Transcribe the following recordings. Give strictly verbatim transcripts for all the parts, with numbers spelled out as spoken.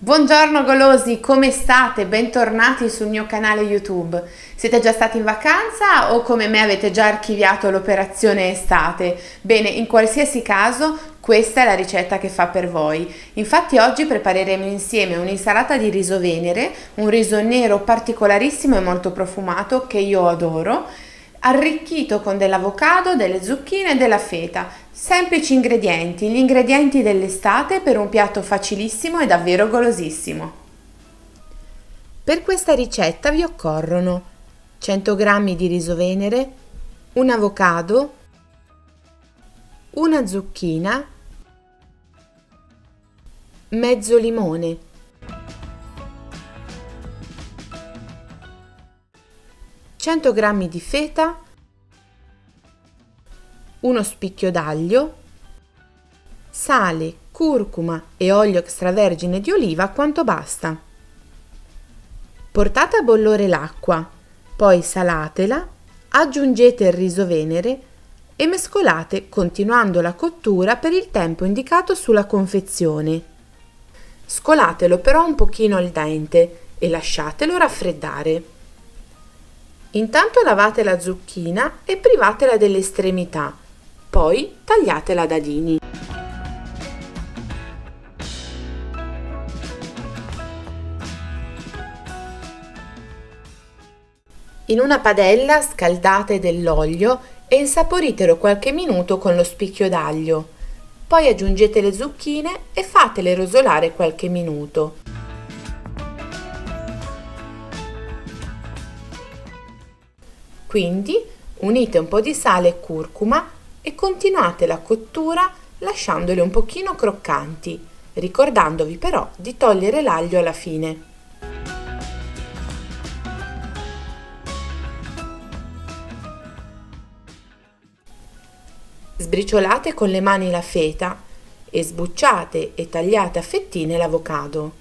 Buongiorno golosi, come state? Bentornati sul mio canale YouTube. Siete già stati in vacanza o come me avete già archiviato l'operazione estate? Bene, in qualsiasi caso questa è la ricetta che fa per voi. Infatti oggi prepareremo insieme un'insalata di riso venere, un riso nero particolarissimo e molto profumato che io adoro, arricchito con dell'avocado, delle zucchine e della feta. Semplici ingredienti, gli ingredienti dell'estate per un piatto facilissimo e davvero golosissimo. Per questa ricetta vi occorrono cento grammi di riso venere, un avocado, una zucchina, mezzo limone, cento grammi di feta, uno spicchio d'aglio, sale, curcuma e olio extravergine di oliva quanto basta. Portate a bollore l'acqua, poi salatela, aggiungete il riso venere e mescolate continuando la cottura per il tempo indicato sulla confezione. Scolatelo però un pochino al dente e lasciatelo raffreddare. Intanto lavate la zucchina e privatela delle estremità. Poi tagliatela a dadini. In una padella scaldate dell'olio e insaporitelo qualche minuto con lo spicchio d'aglio. Poi aggiungete le zucchine e fatele rosolare qualche minuto. Quindi unite un po' di sale e curcuma e continuate la cottura lasciandole un pochino croccanti, ricordandovi però di togliere l'aglio alla fine. Sbriciolate con le mani la feta e sbucciate e tagliate a fettine l'avocado.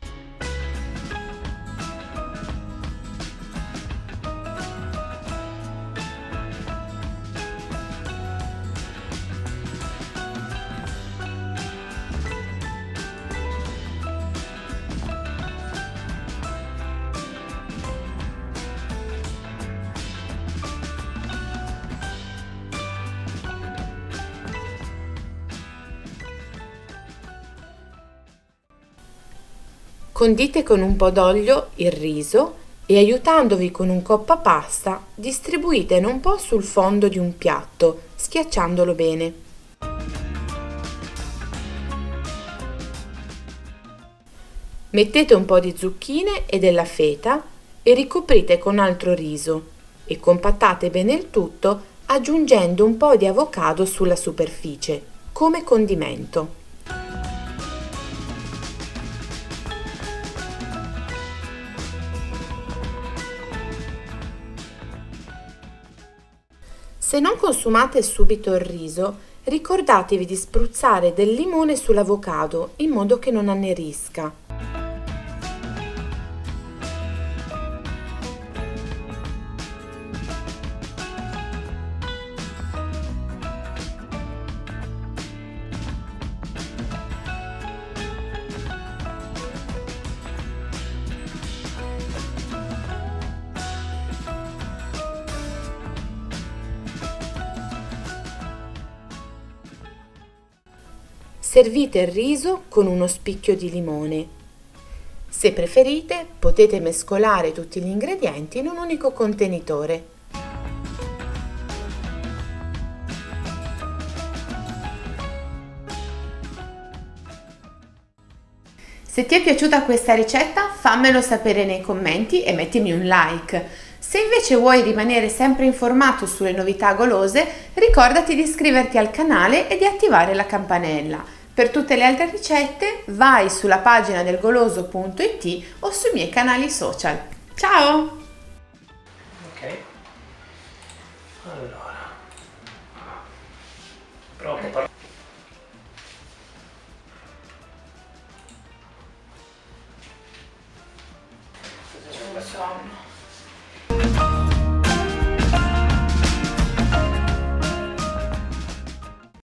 Condite con un po' d'olio il riso e aiutandovi con un coppa pasta distribuitene un po' sul fondo di un piatto, schiacciandolo bene. Mettete un po' di zucchine e della feta e ricoprite con altro riso e compattate bene il tutto aggiungendo un po' di avocado sulla superficie, come condimento. Se non consumate subito il riso, ricordatevi di spruzzare del limone sull'avocado in modo che non annerisca. Servite il riso con uno spicchio di limone. Se preferite, potete mescolare tutti gli ingredienti in un unico contenitore. Se ti è piaciuta questa ricetta, fammelo sapere nei commenti e mettimi un like. Se invece vuoi rimanere sempre informato sulle novità golose, ricordati di iscriverti al canale e di attivare la campanella. Per tutte le altre ricette vai sulla pagina del goloso punto it o sui miei canali social. Ciao! Ok, allora, provo a